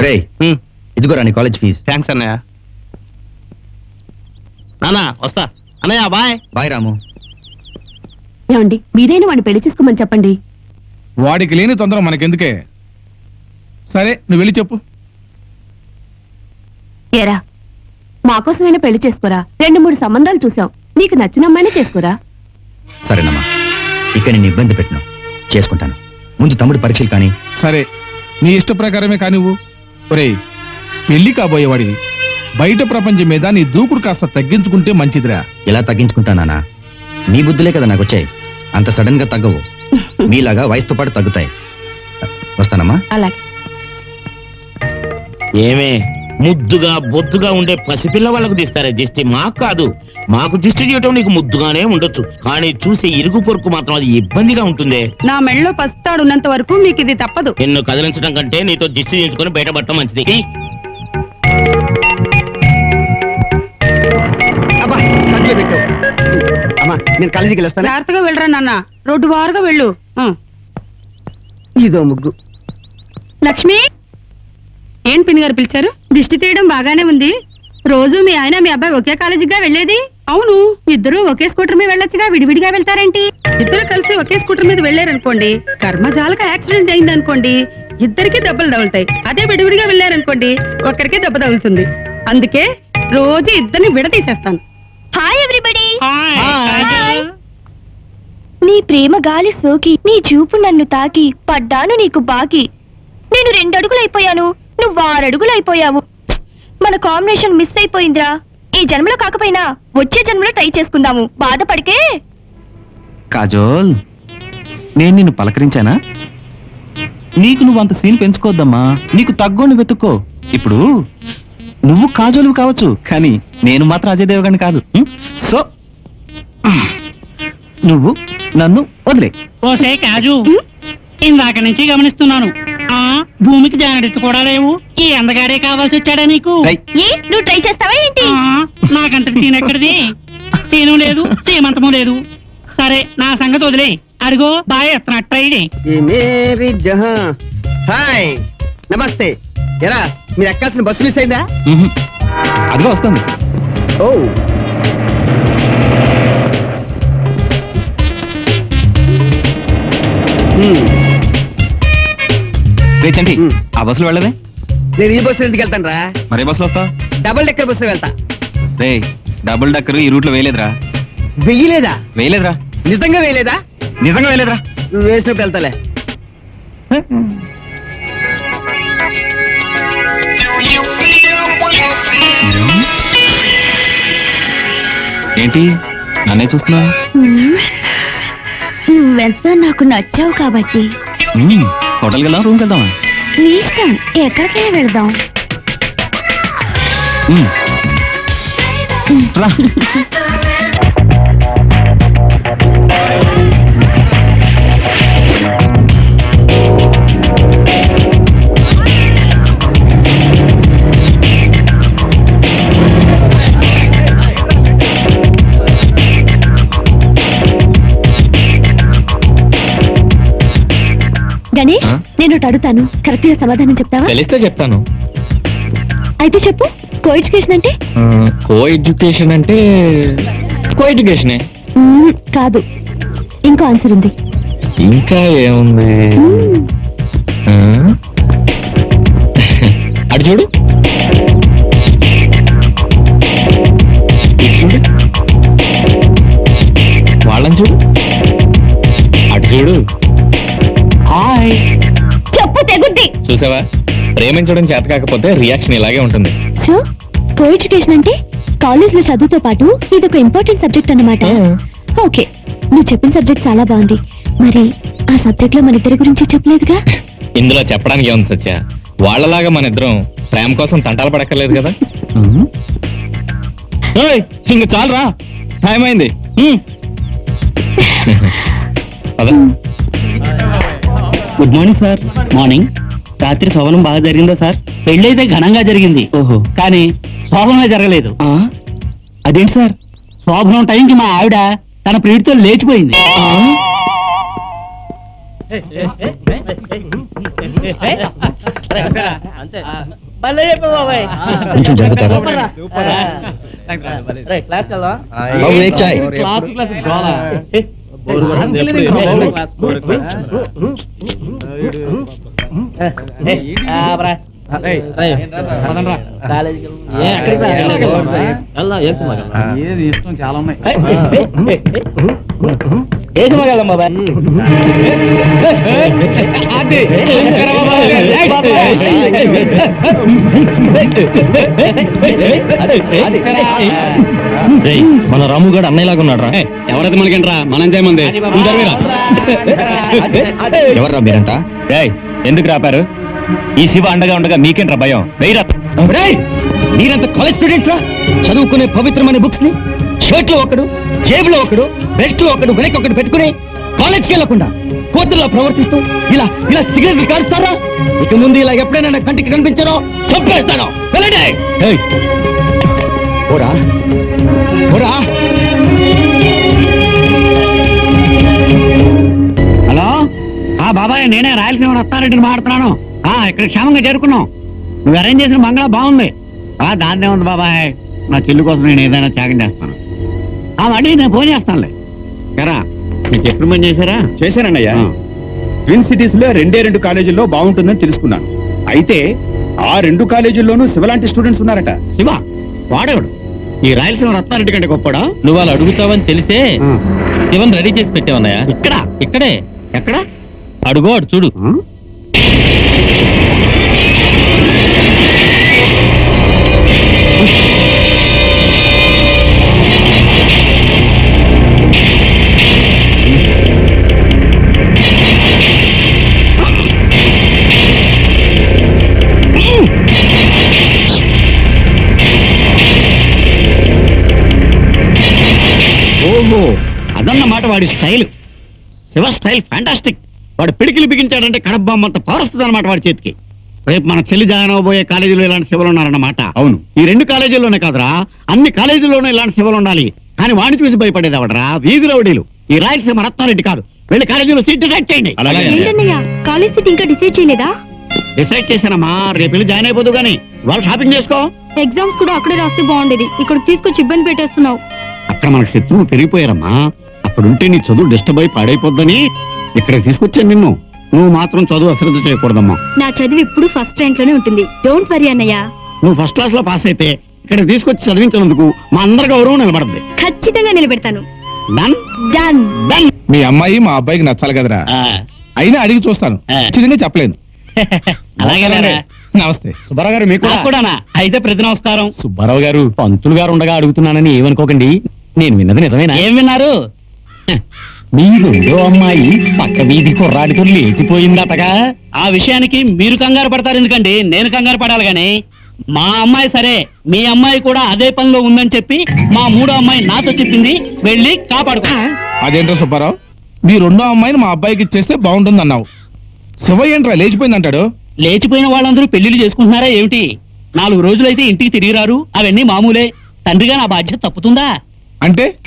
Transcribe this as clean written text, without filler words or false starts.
రే ఇదిగోరా నీ college fee. Thanks అన్నయ్య. నానా వస్తా అన్నయ్య. బాయ్. బాయ్ రాము. ఏమండి మీరైనా వాడిని పెళ్లి చేసుకోమని చెప్పండి. వాడికి లేని తొందర మనకెందుకే. సరే నువ్వు వెళ్ళి చెప్పు. ఏరా మాకోసమైనా పెళ్లి చేసుకోరా. 2-3 సంబంధాలు చూసాం. నీకు నచ్చిన అమ్మాయినే చేసుకోరా. సరేనమ్మా, ఇక్కడ నేను ఇబ్బంది పెట్టను, చేసుకుంటాను. ముందు తమ్ముడు పరీక్షలు కానీ. సరే నీ ఇష్ట ప్రకారమే కానివ్వు. ఒరే పెళ్లి కాబోయేవాడివి, బయట ప్రపంచం మీద నీ దూకుడు కాస్త తగ్గించుకుంటే మంచిదిరా. ఎలా తగ్గించుకుంటానా? నీ బుద్ధులే కదా నాకు వచ్చాయి. అంత సడన్ గా తగ్గవు. మీలాగా వయసుతో పాటు తగ్గుతాయి. వస్తానమ్మా. అలాగే. ఏమే ముద్దుగా బొద్దుగా ఉండే పసిపిల్ల వాళ్ళకు తీస్తారే దిష్టి, మాకు కాదు. మాకు దిష్టి చేయటం నీకు ముద్దుగానే ఉండొచ్చు, కానీ చూసే ఇరుగు పొరుకు మాత్రం అది ఇబ్బందిగా ఉంటుందే. నా మెళ్ళలో పస్తాడున్నంత వరకు మీకు ఇది తప్పదు. నిన్ను కదిలించడం కంటే నీతో దిష్టి చేయించుకొని బయటపడటం మంచిది. నేను కాలేజీకి వెళ్ళొస్తాను. జాగ్రత్తగా వెళ్ళరా నాన్న, రోడ్డు వారుగా వెళ్ళు. ఇదో ముగ్గు. లక్ష్మి, ఏం పిన్ని గారు పిలిచారు? దిష్టి తీయడం బాగానే ఉంది. రోజు మీ ఆయన మీ అబ్బాయి ఒకే కాలేజీగా వెళ్ళేది. అవును, ఇద్దరు ఒకే స్కూటర్ మీద వెళ్ళొచ్చుగా, విడివిడిగా వెళ్తారేంటి? ఇద్దరు కలిసి ఒకే స్కూటర్ మీద వెళ్ళారనుకోండి, కర్మజాలక యాక్సిడెంట్ అయింది అనుకోండి, ఇద్దరికి దెబ్బలు తగులుతాయి. అదే విడివిడిగా వెళ్ళారనుకోండి, ఒక్కరికి దెబ్బ తగులుతుంది. అందుకే రోజు ఇద్దరిని విడతీసేస్తాను. Hi everybody. నీ ప్రేమ గాలి సోకి, నీ చూపు నన్ను తాకి, పడ్డాను నీకు బాకి. నేను 2 అడుగులైపోయాను, నువ్వు 6 అడుగులైపోయావు. మన కాంబినేషన్ మిస్ అయిపోయిందిరా. ఈ జన్మలో కాకపోయినా వచ్చే జన్మలో ట్రై చేసుకుందాము. బాధపడికే. కాజోల్, నేను నిన్ను పలకరించానా? నీకు నువ్వు అంత సీన్ పెంచుకోవద్దమ్మా. నీకు తగ్గోని వెతుక్కో. ఇప్పుడు నువ్వు కాజోలు కావచ్చు, కానీ నేను మాత్రం అజయ్ దేవగణ్ కాదు. సో నువ్వు నన్ను వదిలే. ఓసే కాజు, ఇందాక నుంచి గమనిస్తున్నాను, ఆ భూమికి జానడిత్తు కూడా లేవు. ఈ అందగాడే కావాల్సి వచ్చాడా నీకు? నువ్వు ట్రై చేస్తావా ఏంటి? నాకంత సీన్ ఎక్కడిది? సీను లేదు, సీమంతము లేదు. సరే నా సంగతి వదిలే. అడిగో బాయ్ ఎత్తనట్టు. హాయ్ నమస్తే. ఎరా మీరు ఎక్కాల్సిన బస్సు మిస్ అయిందా? అదిగో వస్తుంది. ఓ రేచండి, ఆ బస్సులో వెళ్ళవే. నేను ఈ బస్సు ఎందుకు వెళ్తాను రా? మరే బస్సులో వస్తావు? డబుల్ డెక్కర్ బస్సు వెళ్తా. రే డబుల్ డక్కర్ ఈ రూట్ లో వేయలేదురా. వెయ్యలేదా? వేయలేదురా. నిజంగా వేయలేదా? నిజంగా వేయలేదురా. నువ్వు వేసినప్పుడు వెళ్తాలే. ఏంటి నన్నే చూస్తున్నా? నువ్వెంత నాకు నచ్చావు కాబట్టి. హోటల్కి వెళ్దాం, రూమ్కి వెళ్దామా? నీ ఇష్టం, ఎక్కడికైనా వెళ్దాం. రా. గణేష్, నేను అడుగుతాను, కరెక్ట్ గా సమాధానం చెప్తావా? తెలిస్తే చెప్తాను. అయితే చెప్పు. కో ఎడ్యుకేషన్ అంటే? కో ఎడ్యుకేషన్ అంటే కో ఎడ్యుకేషనే. కాదు, ఇంకో ఆన్సర్ ఉంది. ఇంకా ఏముంది? అటు చూడు, చూడు, వాళ్ళని చూడు, అటు చూడు. హాయ్ చెప్పు, తెగుద్ది. చూసావా, ప్రేమించడం చేత కాకపోతే రియాక్షన్ ఇలాగే ఉంటుంది. సో కో ఎడ్యుకేషన్ అంటే కాలేజ్ లో చదువుతో పాటు ఇది ఒక ఇంపార్టెంట్ సబ్జెక్ట్ అన్నమాట. ఓకే, నువ్వు చెప్పిన సబ్జెక్ట్ చాలా బాగుంది. మరి ఆ సబ్జెక్ట్ లో మన ఇద్దరి గురించి చెప్పలేదుగా? ఇందులో చెప్పడానికి ఏముంది సత్య? వాళ్ళలాగా మన ఇద్దరం ప్రేమ కోసం తంటాలు పడక్కర్లేదు కదా. ఇంక చాలరా, టైం అయింది. Good morning sir. మార్నింగ్. రాత్రి శోభనం బాగా జరిగిందా సార్? పెళ్ళైతే ఘనంగా జరిగింది. ఓహో, కానీ శోభనమే జరగలేదు. అదేంటి సార్? శోభనం టైంకి మా ఆవిడ తన ప్రియుడితో లేచిపోయింది. కొంచెం జరుగుతారా బాబు ఏక్ చాయ్ ఇష్టం చాలా ఉన్నాయి. మన రాముగాడు అన్నయ్యలాగా ఉన్నాడు. ఎవరైతే మనకేంట్రా, మనం చేయమంది ఎవర్రా మీరంతా? ఎందుకు రాపారు? ఈ శివ అండగా ఉండగా మీకేంట్రా భయం? మీరంతా కాలేజ్ స్టూడెంట్స్ రా? చదువుకునే పవిత్రమైన బుక్స్ ని షర్ట్లో ఒకడు, జేబులో ఒకడు, బెల్ట్ లో ఒకడు, వెనక్కి ఒకడు పెట్టుకుని కాలేజ్కి వెళ్ళకుండా కోతుల్లో ప్రవర్తిస్తూ ఇలా ఇలా సిగరెట్లు కాలుస్తారా? ఇక ముందు ఇలా ఎప్పుడైనా నా కంటికి కనిపించారో చంపేస్తాను. ఓరా ఓరా. హలో, బాబాయ్ నేనే రాయలసీమ రత్నారెడ్డిని మాట్లాడుతున్నాను. ఇక్కడ క్షేమంగా చేరుకున్నాం. నువ్వు అరేంజ్ చేసిన బంగ్లా బాగుంది. దాన్నే ఉంది బాబాయ్, నా చెల్లి కోసం నేను ఏదైనా త్యాగం చేస్తాను. మళ్ళీ నేను ఫోన్ చేస్తానులే. ఎరా మీకు ఎప్పుడు పని చేశారా? చేశానన్నయ్య. ట్విన్ సిటీస్ లో 2 కాలేజీల్లో బాగుంటుందని తెలుసుకున్నాను. అయితే ఆ 2 కాలేజీల్లోనూ శివలాంటి స్టూడెంట్స్ ఉన్నారట. శివ వాడేవాడు ఈ రాయలసీమ రత్నారెడ్డి కంటే గొప్పడా? నువ్వు వాళ్ళు అడుగుతావని తెలిసే శివన్ రెడీ చేసి పెట్టావన్నాయా? ఇక్కడే. ఎక్కడ? అడుగో అడు చూడు. ఓహో, అదన్నమాట వాడి స్టైల్. Shiva style fantastic. వాడు పిడికిలు బిగించాడంటే కడబ్బామ్మంత పవర్ వస్తుంది అన్నమాట వాడి చేతికి. రేపు మన చెల్లి జాయిన్ అవబోయే కాలేజీలో ఇలాంటి శివలు ఉన్నారన్నమాట. అవును, ఈ 2 కాలేజీల్లోనే కాదురా, అన్ని కాలేజీల్లోనూ ఇలాంటి శివలు ఉండాలి. కానీ వాడిని చూసి భయపడేది అవడరా వీధి రౌడీలు. ఈ రాయలసీమ రత్నారెడ్డి కాదు. వెళ్ళి కాలేజీలో సీట్ డిసైడ్ చేయండి. కాలేజ్ సీట్ ఇంకా డిసైడ్ చేయలేదా? డిసైడ్ చేశానమ్మా, రేపు వెళ్ళి జాయిన్ అయిపోదు గానీ వాళ్ళు షాపింగ్ చేసుకో. ఎగ్జామ్స్ కూడా అక్కడే రాస్తే బాగుండేది. ఇక్కడ తీసుకొచ్చి ఇబ్బంది పెట్టేస్తున్నావు. అక్కడ మనకు శత్రువులు పెరిగిపోయారమ్మా. అక్కడుంటే నీ చదువు డిస్టర్బ్ అయి పాడైపోద్దని ఇక్కడ తీసుకొచ్చాను నిన్ను. నువ్వు మాత్రం చదువు అశ్రద్ధ చేయకూడదమ్మా. నా చదువు ఎప్పుడు ఫస్ట్ ర్యాంక్ లోనే ఉంటుంది. డోంట్ వరీ అన్నయ్య. నువ్వు ఫస్ట్ క్లాస్ లో పాస్ అయితే ఇక్కడ తీసుకొచ్చి చదివించినందుకు మా అందరి గౌరవం నిలబడద్ది. ఖచ్చితంగా నిలబెడతాను. Done done done. మీ అమ్మాయి మా అబ్బాయికి నచ్చాలి కదరా? అయినా అడిగి చూస్తాను, చిన్నగా చెప్పలేను. అలాగే. నమస్తే సుబ్బారావు గారు. మీకు కూడానా? అయితే ప్రతి నమస్కారం. సుబ్బారావు గారు, పంతులు గారు ఉండగా అడుగుతున్నానని ఏమనుకోకండి. నేను విన్నది నిజమేనా? ఏం విన్నారు? మీ 2వ అమ్మాయి పక్క వీధి కుర్రాడితో లేచిపోయిందటగా. ఆ విషయానికి మీరు కంగారు పడతారు ఎందుకండి? నేను కంగారు పడాలి గాని. మా అమ్మాయి సరే, మీ అమ్మాయి కూడా అదే పనిలో ఉందని చెప్పి మా 3వ అమ్మాయి నాతో చెప్పింది. వెళ్ళి కాపాడుకో. అదేంటో సుబ్బారావు, మీ 2వ అమ్మాయిని మా అబ్బాయికి ఇచ్చేస్తే బాగుంటుంది అన్నావు. శివ ఏంట్రా లేచిపోయింది అంటాడు? లేచిపోయిన వాళ్ళందరూ పెళ్లిళ్ళు చేసుకుంటున్నారా ఏమిటి? 4 రోజులైతే ఇంటికి తిరిగి రారు. అవన్నీ మామూలే. తండ్రిగా నా బాధ్యత తప్పుతుందా? అంటే